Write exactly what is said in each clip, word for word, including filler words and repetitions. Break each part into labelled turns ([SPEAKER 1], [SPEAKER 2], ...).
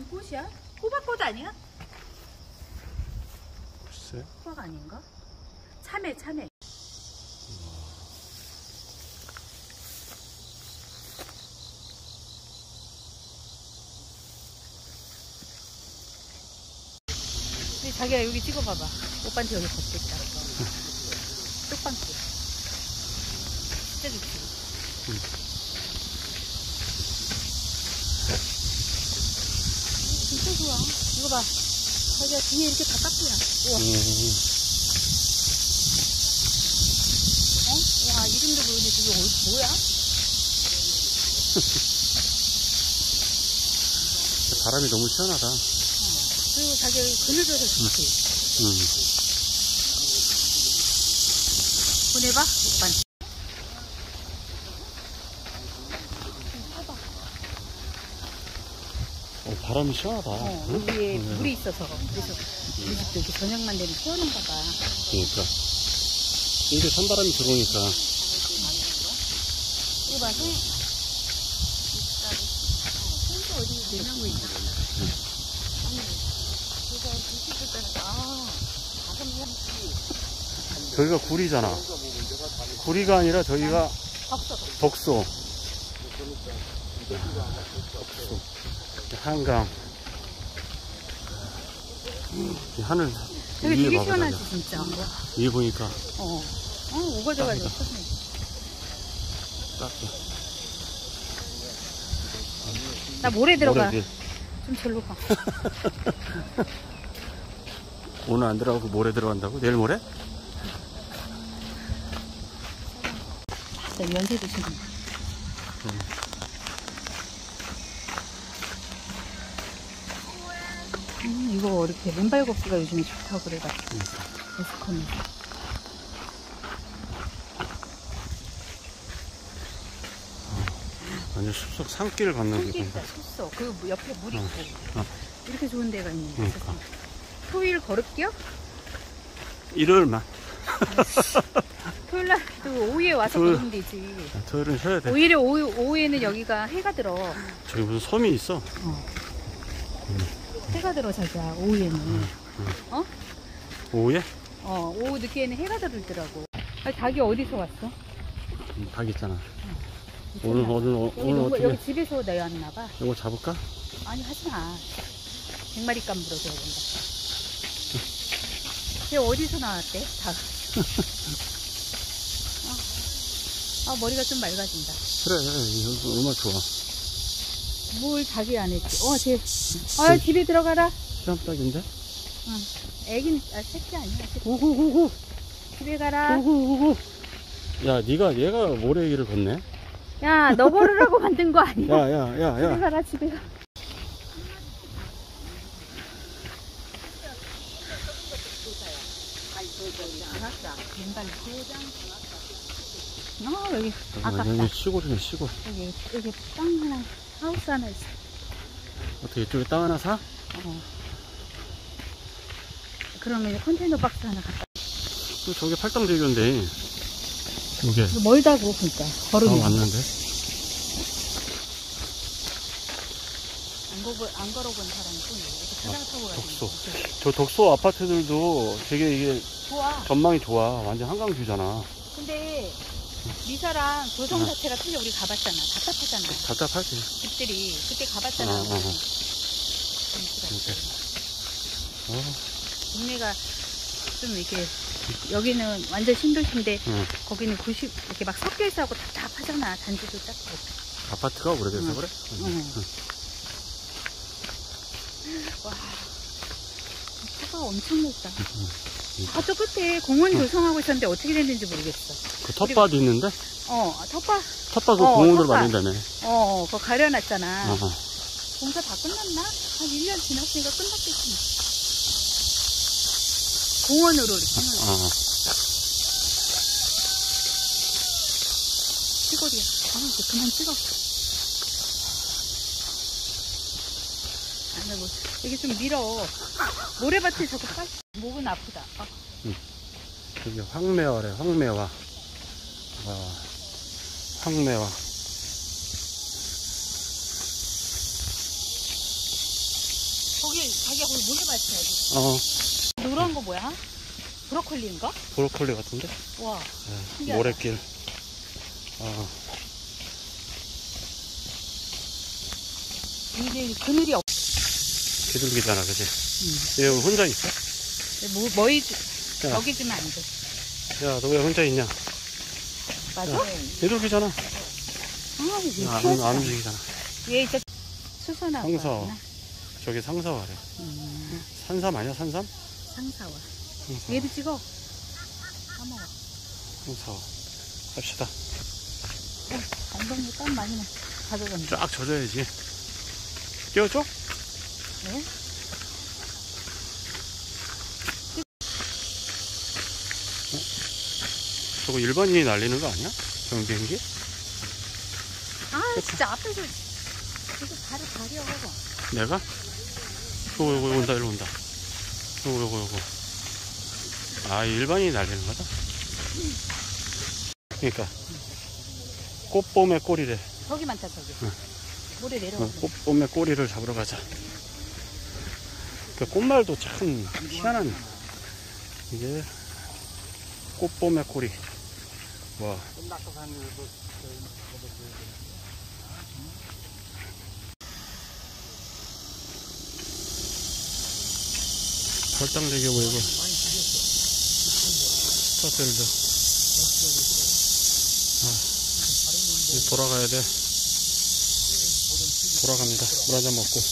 [SPEAKER 1] 뭔 꽃이야? 호박꽃 아니야?
[SPEAKER 2] 글쎄.
[SPEAKER 1] 호박 아닌가? 참외, 참외. 근데 자기야 여기 찍어봐봐. 오빠한테 여기 걷겠다. 쪽방길. 진짜 좋지.
[SPEAKER 2] 응.
[SPEAKER 1] 진짜 좋아. 이거 봐. 자기야 뒤에 이렇게 다 카페야. 우와.
[SPEAKER 2] 음.
[SPEAKER 1] 어? 와 이름도 모르는데 저게 어디 뭐야?
[SPEAKER 2] 바람이 너무 시원하다.
[SPEAKER 1] 어. 그리고 자기 그늘져서 좋지.
[SPEAKER 2] 응. 응.
[SPEAKER 1] 보내봐 오빠한테.
[SPEAKER 2] 어, 바람이 시원하다.
[SPEAKER 1] 어,
[SPEAKER 2] 응?
[SPEAKER 1] 여기에
[SPEAKER 2] 응.
[SPEAKER 1] 물이 있어서 그래서 우리 집도 이렇게 저녁만 되면 시원한가 봐.
[SPEAKER 2] 그러니까 이게 찬바람이 들어오니까.
[SPEAKER 1] 이거 봐, 생. 생도 어디 내나무 있나?
[SPEAKER 2] 저기가 구리잖아. 구리가 아니라 저기가
[SPEAKER 1] 덕소.
[SPEAKER 2] 덕소. 한강. 이 하늘
[SPEAKER 1] 여기
[SPEAKER 2] 위에
[SPEAKER 1] 되게
[SPEAKER 2] 봐봐,
[SPEAKER 1] 시원하지
[SPEAKER 2] 자기야.
[SPEAKER 1] 진짜.
[SPEAKER 2] 위에 보니까
[SPEAKER 1] 어, 어 우거져가지고 시원해.
[SPEAKER 2] 딱해.
[SPEAKER 1] 나 모래 들어가.
[SPEAKER 2] 모래지.
[SPEAKER 1] 좀 절로 가.
[SPEAKER 2] 오늘 안 들어가고 모레 들어간다고? 내일 모레?
[SPEAKER 1] 자, 연세도 지금.
[SPEAKER 2] 응.
[SPEAKER 1] 음, 이거 이렇게 맨발 걷기가 요즘에 좋다고 그래가지고.
[SPEAKER 2] 응.
[SPEAKER 1] 에스컨이.
[SPEAKER 2] 완전 숲속 산길을 걷는
[SPEAKER 1] 산길
[SPEAKER 2] 기분이다.
[SPEAKER 1] 있다, 숲속. 그 옆에 물 있고.
[SPEAKER 2] 어. 어.
[SPEAKER 1] 이렇게 좋은 데가 있는 거
[SPEAKER 2] 그러니까.
[SPEAKER 1] 토요일 걸을게요?
[SPEAKER 2] 일요일만.
[SPEAKER 1] 토요일 날 또 오후에 와서
[SPEAKER 2] 토요일-
[SPEAKER 1] 걸으면 되지.
[SPEAKER 2] 토요일은 쉬어야 돼.
[SPEAKER 1] 오히려 오후, 오후에는 여기가 해가 들어.
[SPEAKER 2] 저기 무슨 섬이 있어.
[SPEAKER 1] 어. 해가 들어 자기야 오후에는. 어?
[SPEAKER 2] 오후에?
[SPEAKER 1] 어 오후 늦게는 해가 들더라고. 아, 자기 어디서 왔어?
[SPEAKER 2] 음, 닭 있잖아. 오늘 오늘 오-
[SPEAKER 1] 여기,
[SPEAKER 2] 오늘
[SPEAKER 1] 농구,
[SPEAKER 2] 어떻게?
[SPEAKER 1] 여기 집에서 내왔나봐.
[SPEAKER 2] 이거 잡을까?
[SPEAKER 1] 아니 하지마. 백마리감 물어줘야 된다. 얘 어디서 나왔대? 닭. 아, 아 머리가 좀 맑아진다.
[SPEAKER 2] 그래, 이거 얼마나 좋아.
[SPEAKER 1] 뭘 자기 안 했지? 어, 쟤. 아, 집에 들어가라.
[SPEAKER 2] 시암닭인데?
[SPEAKER 1] 응. 애기는, 아, 새끼 아니야. 새끼.
[SPEAKER 2] 구구구구.
[SPEAKER 1] 집에 가라.
[SPEAKER 2] 구구구구. 야, 네가 얘가 모래기를 걷네.
[SPEAKER 1] 야, 너 걸으라고 만든 거 아니야?
[SPEAKER 2] 야, 야, 야,
[SPEAKER 1] 집에
[SPEAKER 2] 야.
[SPEAKER 1] 가라, 집에 가. 어, 여기 아깝다.
[SPEAKER 2] 여기 시골이네, 시골.
[SPEAKER 1] 여기 여기 땅 하나, 하우스 하나 있어.
[SPEAKER 2] 어떻게 이쪽에 땅 하나 사?
[SPEAKER 1] 어. 그러면 컨테이너 박스 하나 갖다.
[SPEAKER 2] 또 저게 팔당대교인데. 이게.
[SPEAKER 1] 이거 멀다고 그러니까
[SPEAKER 2] 아,
[SPEAKER 1] 걸으면.
[SPEAKER 2] 왔는데.
[SPEAKER 1] 안 걸어 안 걸어본 사람이 또 이렇게 차량 타고 가지고.
[SPEAKER 2] 덕소. 저 덕소 아파트들도 되게 이게
[SPEAKER 1] 좋아.
[SPEAKER 2] 전망이 좋아. 완전 한강뷰잖아.
[SPEAKER 1] 근데 미사랑 조성 자체가 틀려. 우리 가봤잖아. 답답하잖아.
[SPEAKER 2] 답답하지.
[SPEAKER 1] 집들이 그때 가봤잖아.
[SPEAKER 2] 어, 어, 어.
[SPEAKER 1] 이렇게.
[SPEAKER 2] 어.
[SPEAKER 1] 동네가 좀 이렇게 여기는 완전 신도시인데
[SPEAKER 2] 응.
[SPEAKER 1] 거기는 구십 이렇게 막 섞여 있어하고 답답하잖아. 단지도 작고.
[SPEAKER 2] 아파트가 오래돼서
[SPEAKER 1] 응.
[SPEAKER 2] 그래?
[SPEAKER 1] 응. 와, 차가 엄청 넓다. 아, 저 끝에 공원 조성하고 있었는데 어떻게 됐는지 모르겠어.
[SPEAKER 2] 그 텃밭이 있는데?
[SPEAKER 1] 어, 텃밭.
[SPEAKER 2] 텃밭 그
[SPEAKER 1] 어,
[SPEAKER 2] 공원으로
[SPEAKER 1] 텃밭.
[SPEAKER 2] 만든다며.
[SPEAKER 1] 어, 그거 가려놨잖아.
[SPEAKER 2] 어허.
[SPEAKER 1] 공사 다 끝났나? 한 일 년 지났으니까 끝났겠지. 공원으로 이렇게 해놓은
[SPEAKER 2] 어.
[SPEAKER 1] 시골이야. 아, 이제 그만 찍어. 아니, 뭐, 여기 좀 밀어. 모래밭에 자꾸 빠 목은 아프다. 아.
[SPEAKER 2] 응. 여기 황매화래, 황매화. 와, 황매화.
[SPEAKER 1] 거기 자기가 거기 물을 받쳐야지.
[SPEAKER 2] 어,
[SPEAKER 1] 노란 거 뭐야? 브로콜리인가?
[SPEAKER 2] 브로콜리 같은데?
[SPEAKER 1] 와.
[SPEAKER 2] 네,
[SPEAKER 1] 신기하다.
[SPEAKER 2] 모래길. 어,
[SPEAKER 1] 이게 그늘이 없.
[SPEAKER 2] 비둘기잖아, 그지?
[SPEAKER 1] 응.
[SPEAKER 2] 얘 여기 혼자 있어?
[SPEAKER 1] 뭐 뭐이
[SPEAKER 2] 야.
[SPEAKER 1] 여기 주면 안 돼.
[SPEAKER 2] 야, 너 왜 혼자 있냐?
[SPEAKER 1] 맞아?
[SPEAKER 2] 야, 비둘기잖아.
[SPEAKER 1] 아, 이게
[SPEAKER 2] 안,
[SPEAKER 1] 키웠어.
[SPEAKER 2] 안 움직이잖아.
[SPEAKER 1] 얘 이제 수선화.
[SPEAKER 2] 상사와. 저기 상사와래.
[SPEAKER 1] 음,
[SPEAKER 2] 산삼 아니야, 산삼?
[SPEAKER 1] 상사화.
[SPEAKER 2] 상사와.
[SPEAKER 1] 얘도 찍어. 까먹어.
[SPEAKER 2] 상사와. 갑시다.
[SPEAKER 1] 엉덩이 땀 많이 나. 가져간다.
[SPEAKER 2] 쫙 젖어야지. 끼워줘?
[SPEAKER 1] 네?
[SPEAKER 2] 저거 일반인이 날리는 거 아니야? 경비행기?
[SPEAKER 1] 아, 진짜 앞에서 계속 발을 가려.
[SPEAKER 2] 내가? 요거 요거 온다 일로 온다. 요거 요거 요거. 아, 일반인이 날리는 거다? 그러니까 꽃봄의 꼬리래.
[SPEAKER 1] 저기 많다, 저기.
[SPEAKER 2] 응.
[SPEAKER 1] 모래 내려와.
[SPEAKER 2] 어, 꽃봄의 꼬리를 잡으러 가자. 그 꽃말도 참 희한한. 이게 꽃봄의 꼬리. 와. 절당되게 보이고. 스타트를 줘. 아, 이제 돌아가야 돼. 돌아갑니다. 물 한잔 먹고.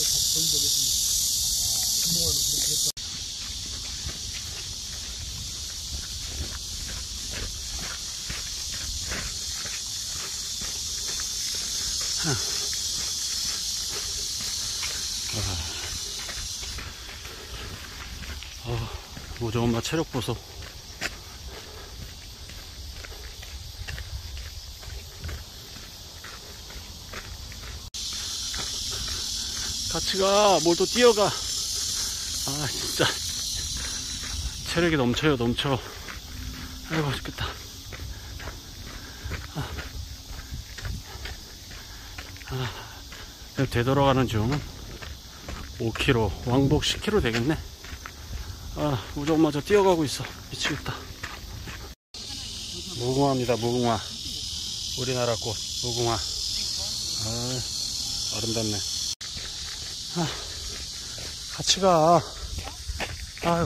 [SPEAKER 2] 아, 우정 엄마 체력 보소. 같이 가. 뭘 또 뛰어가. 아, 진짜 체력이 넘쳐요, 넘쳐. 아이고, 맛있겠다. 아, 아, 되돌아가는 중 오 킬로미터, 왕복 십 킬로미터 되겠네. 아, 우리 엄마 저 뛰어가고 있어. 미치겠다. 무궁화입니다, 무궁화. 우리나라 꽃, 무궁화. 아, 아름답네. 아, 같이 가. 아유.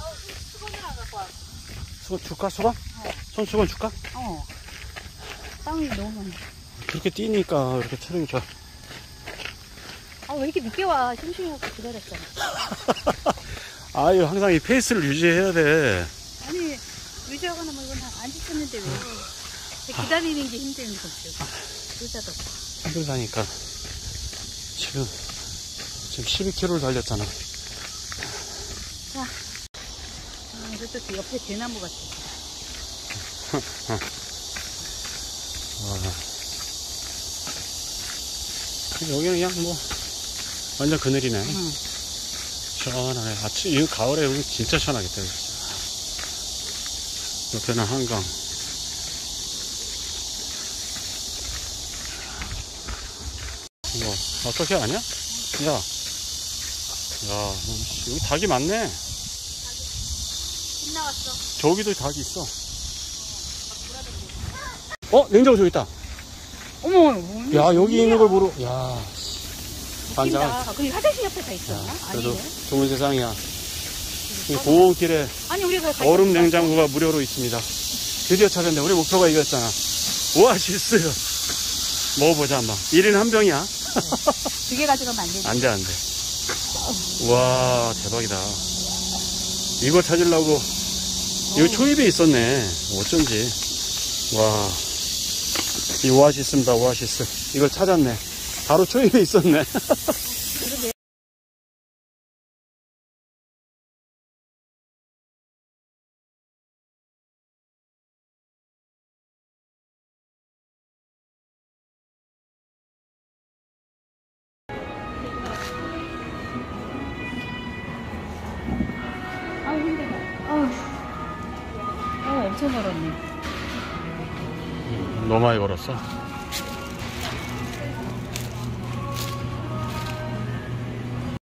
[SPEAKER 2] 수건 줄까, 수건? 손 수건 줄까?
[SPEAKER 1] 어. 땀이 너무 많아.
[SPEAKER 2] 그렇게 뛰니까 이렇게 체력이 좋아.
[SPEAKER 1] 아, 왜 이렇게 늦게 와? 심심해갖고 기다렸잖아.
[SPEAKER 2] 아유, 항상 이 페이스를 유지해야 돼.
[SPEAKER 1] 아니, 유지하거나 뭐 이건 안 지쳤는데 왜? 기다리는 게 힘든 거지. 의자도.
[SPEAKER 2] 힘들다니까. 지금, 지금 십이 킬로미터를 달렸잖아.
[SPEAKER 1] 자. 아, 이것도 옆에 대나무 같아.
[SPEAKER 2] 와. 여기는 그냥 뭐, 완전 그늘이네.
[SPEAKER 1] 응.
[SPEAKER 2] 시원하네. 아침, 이 가을에 여기 진짜 시원하겠다. 여기. 옆에는 한강. 뭐, 어떻게 아냐? 야. 야, 여기 닭이 많네.
[SPEAKER 1] 집 나왔어.
[SPEAKER 2] 저기도 닭이 있어. 어? 냉장고 저기 있다.
[SPEAKER 1] 어머, 뭐,
[SPEAKER 2] 야, 여기 있는 걸 모르, 야. 반장.
[SPEAKER 1] 아, 근데 화장실 옆에 다 있어.
[SPEAKER 2] 야, 그래도
[SPEAKER 1] 아니네.
[SPEAKER 2] 좋은 세상이야. 이 고온길에
[SPEAKER 1] 아니, 우리가 가-
[SPEAKER 2] 얼음 냉장고가 무료로 있습니다. 드디어 찾았네. 우리 목표가 이거였잖아. 오아시스. 먹어보자, 한번. 일 인 한 병이야.
[SPEAKER 1] 두 개 가져가면 안 되지.
[SPEAKER 2] 안 돼, 안 돼. 와, 대박이다. 이거 찾으려고. 이거 초입에 있었네. 어쩐지. 와. 이 오아시스입니다, 오아시스. 이걸 찾았네. 바로 초입에 있었네.
[SPEAKER 1] 아우, 힘들다. 아우. 아우, 엄청 멀었네.
[SPEAKER 2] 너무 많이 걸었어.